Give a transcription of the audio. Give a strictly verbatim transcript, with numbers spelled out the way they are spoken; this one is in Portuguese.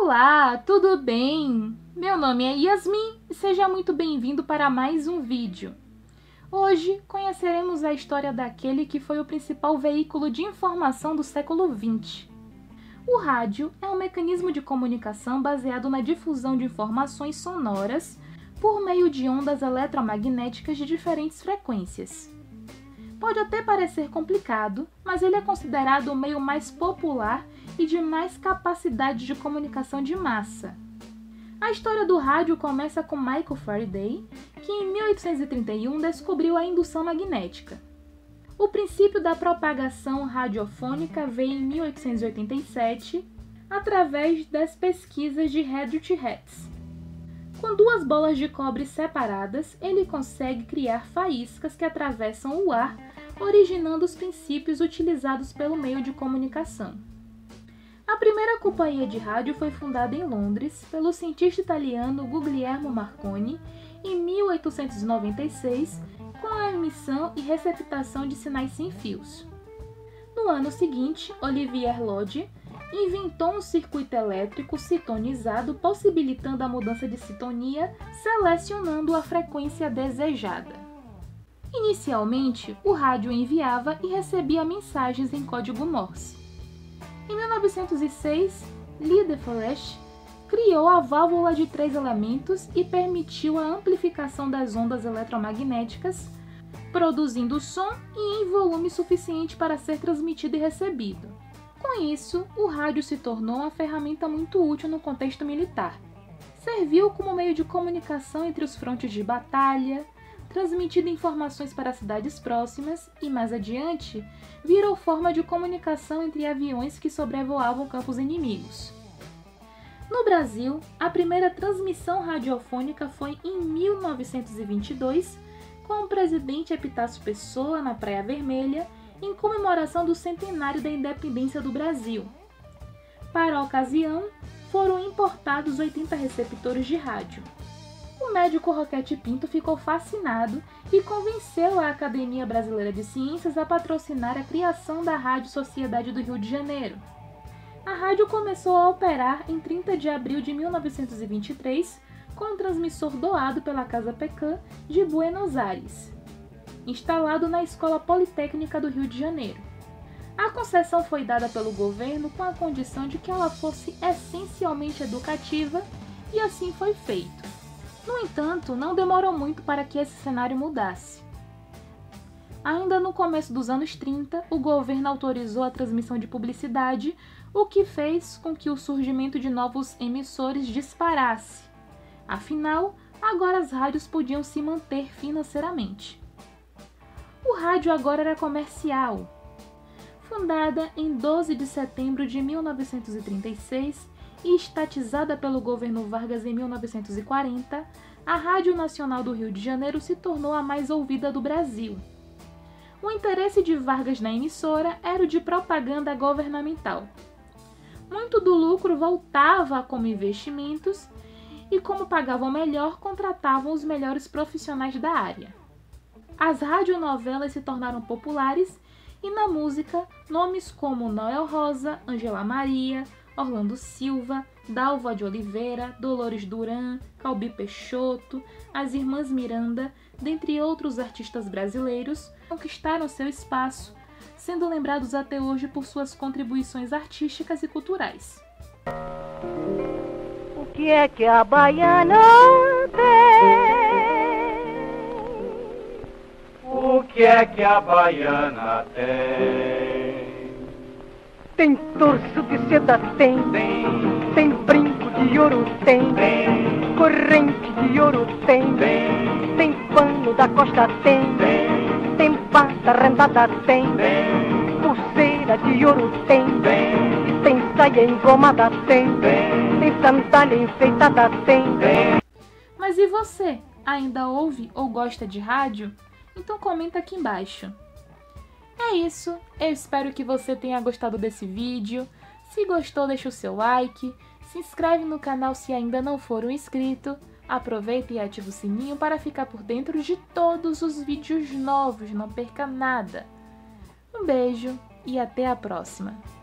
Olá, tudo bem? Meu nome é Yasmin e seja muito bem-vindo para mais um vídeo. Hoje conheceremos a história daquele que foi o principal veículo de informação do século vinte. O rádio é um mecanismo de comunicação baseado na difusão de informações sonoras por meio de ondas eletromagnéticas de diferentes frequências. Pode até parecer complicado, mas ele é considerado o meio mais popular e de mais capacidade de comunicação de massa. A história do rádio começa com Michael Faraday, que em mil oitocentos e trinta e um descobriu a indução magnética. O princípio da propagação radiofônica veio em mil oitocentos e oitenta e sete, através das pesquisas de Herbert Hertz. Com duas bolas de cobre separadas, ele consegue criar faíscas que atravessam o ar, originando os princípios utilizados pelo meio de comunicação. A primeira companhia de rádio foi fundada em Londres pelo cientista italiano Guglielmo Marconi em mil oitocentos e noventa e seis, com a emissão e receptação de sinais sem fios. No ano seguinte, Olivier Lodge inventou um circuito elétrico sintonizado, possibilitando a mudança de sintonia, selecionando a frequência desejada. Inicialmente, o rádio enviava e recebia mensagens em código Morse. Em mil novecentos e seis, Lee de Forest criou a válvula de três elementos e permitiu a amplificação das ondas eletromagnéticas, produzindo som e em volume suficiente para ser transmitido e recebido. Com isso, o rádio se tornou uma ferramenta muito útil no contexto militar. Serviu como meio de comunicação entre os frontes de batalha, transmitindo informações para cidades próximas e, mais adiante, virou forma de comunicação entre aviões que sobrevoavam campos inimigos. No Brasil, a primeira transmissão radiofônica foi em mil novecentos e vinte e dois, com o presidente Epitácio Pessoa na Praia Vermelha, em comemoração do centenário da independência do Brasil. Para a ocasião, foram importados oitenta receptores de rádio. O médico Roquete Pinto ficou fascinado e convenceu a Academia Brasileira de Ciências a patrocinar a criação da Rádio Sociedade do Rio de Janeiro. A rádio começou a operar em trinta de abril de mil novecentos e vinte e três, com um transmissor doado pela Casa Pecan de Buenos Aires, instalado na Escola Politécnica do Rio de Janeiro. A concessão foi dada pelo governo com a condição de que ela fosse essencialmente educativa, e assim foi feito. No entanto, não demorou muito para que esse cenário mudasse. Ainda no começo dos anos trinta, o governo autorizou a transmissão de publicidade, o que fez com que o surgimento de novos emissores disparasse. Afinal, agora as rádios podiam se manter financeiramente. O rádio agora era comercial. Fundada em doze de setembro de mil novecentos e trinta e seis e estatizada pelo governo Vargas em mil novecentos e quarenta, a Rádio Nacional do Rio de Janeiro se tornou a mais ouvida do Brasil. O interesse de Vargas na emissora era o de propaganda governamental. Muito do lucro voltava como investimentos e, como pagavam melhor, contratavam os melhores profissionais da área. As radionovelas se tornaram populares e, na música, nomes como Noel Rosa, Angela Maria, Orlando Silva, Dalva de Oliveira, Dolores Duran, Calbi Peixoto, as Irmãs Miranda, dentre outros artistas brasileiros, conquistaram seu espaço, sendo lembrados até hoje por suas contribuições artísticas e culturais. O que é que a baiana tem? O que é que a baiana tem? Tem torso de seda, tem, Tem, tem brinco de ouro, tem, tem, corrente de ouro, tem, tem, tem pano da costa, tem, tem, tem pata rendada, tem, tem, pulseira de ouro, tem, tem, tem saia engomada, tem, tem, tem sandália enfeitada, tem. tem. Mas e você? Ainda ouve ou gosta de rádio? Então comenta aqui embaixo. É isso, eu espero que você tenha gostado desse vídeo. Se gostou, deixa o seu like, se inscreve no canal se ainda não for um inscrito, aproveita e ativa o sininho para ficar por dentro de todos os vídeos novos, não perca nada. Um beijo e até a próxima!